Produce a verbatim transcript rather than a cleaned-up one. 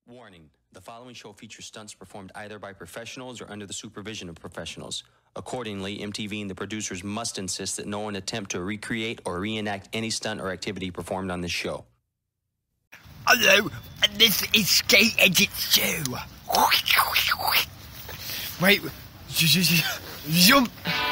Warning, the following show features stunts performed either by professionals or under the supervision of professionals. Accordingly, M T V and the producers must insist that no one attempt to recreate or reenact any stunt or activity performed on this show. Hello, this is Skate Edit two. Wait, jump.